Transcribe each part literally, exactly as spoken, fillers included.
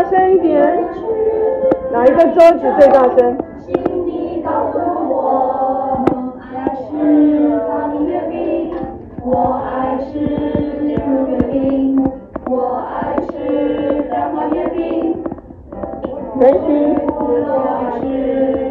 声一点。哪一个桌子最大声？ 请你告诉我，爱是长月饼，我爱是六月饼，我爱是两花月饼。 允许。 我是。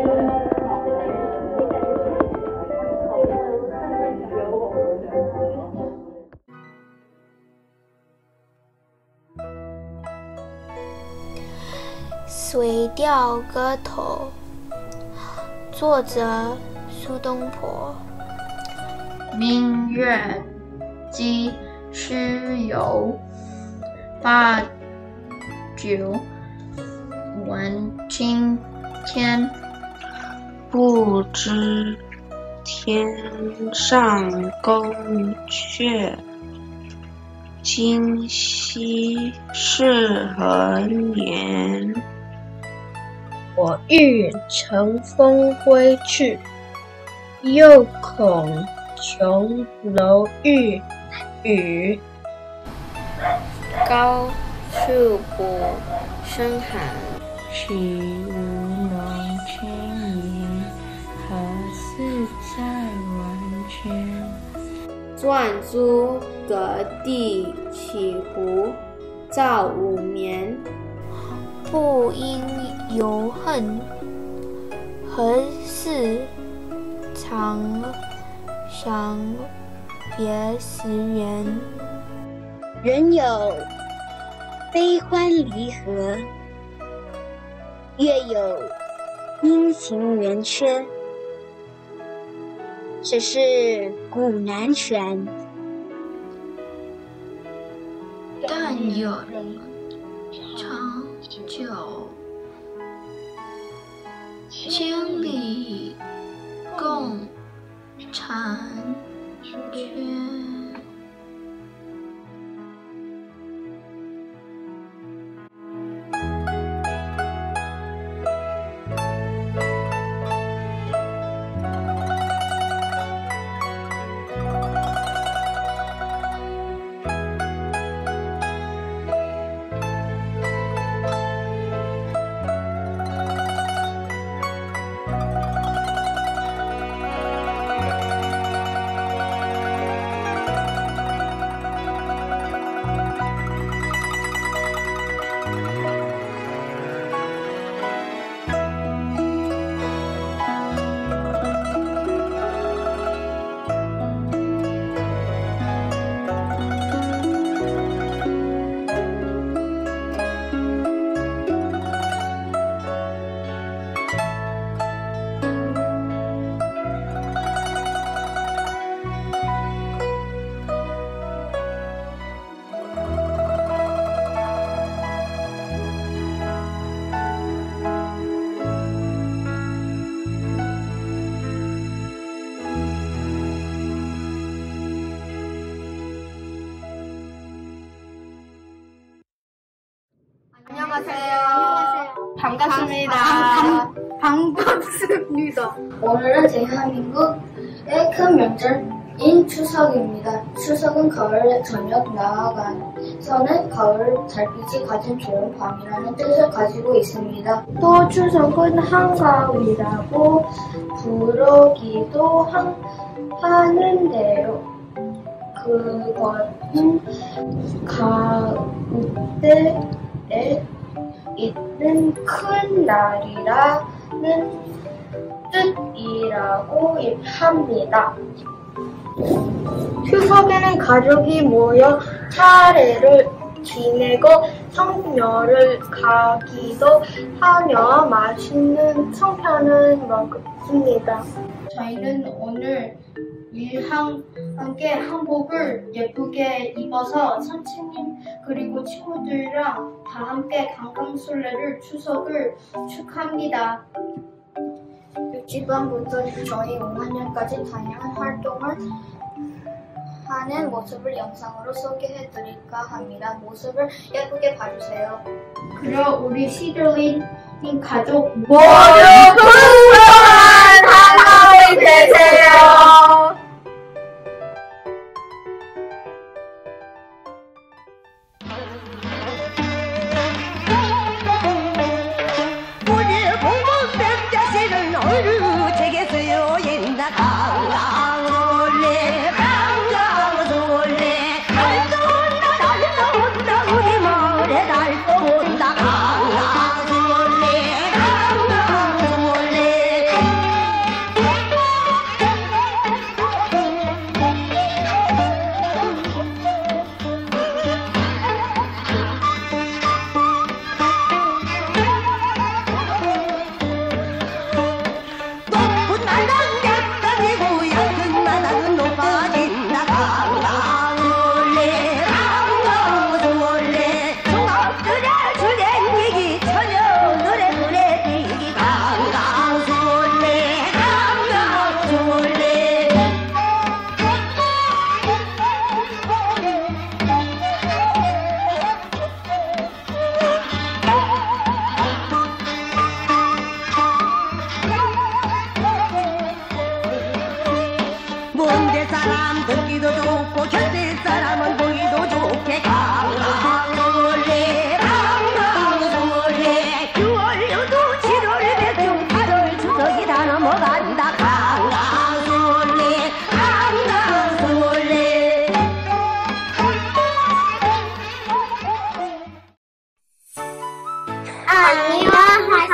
水调歌头，作者苏东坡。 明月几时有？把酒问青天。 不知天上宫阙，今夕是何年？ 我欲乘风归去，又恐琼楼玉宇。 高处不胜寒， 起舞弄清影，何似在万千？ 转朱阁地起壶，照无眠。不应有恨，何事长向别时圆？ 人有悲欢离合，月有阴晴圆缺，只是古难全。 但有长久，千里共婵娟。 안녕하세요. 반갑습니다. 반, 반갑습니다. 오늘은 대한민국의 큰 명절인 추석입니다. 추석은 가을의 저녁 나아가서는 가을 달빛이 가진 좋은 밤이라는 뜻을 가지고 있습니다. 또 추석은 한가위라고 부르기도 한, 하는데요. 그것은 가운데에 있는 큰 날이라는 뜻이라고 합니다. 추석에는 가족이 모여 차례를 지내고 성묘를 가기도 하며 맛있는 송편을 먹습니다. 저희는 오늘 일랑 함께 한복을 예쁘게 입어서 선생님 그리고 친구들이랑 다 함께 강강술래를 추석을 축하합니다. 유치반부터 저희 오 학년까지 다양한 활동을 하는 모습을 영상으로 소개해드릴까 합니다. 모습을 예쁘게 봐주세요. 그럼 우리 시들린 가족 모두 풍성한 한가위 되세요.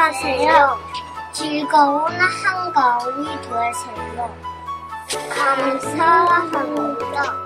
안녕하세요. 즐거운 한가위 되세요. 감사합니다.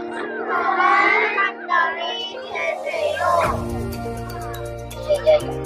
건강한 한달이 되세요. 시즌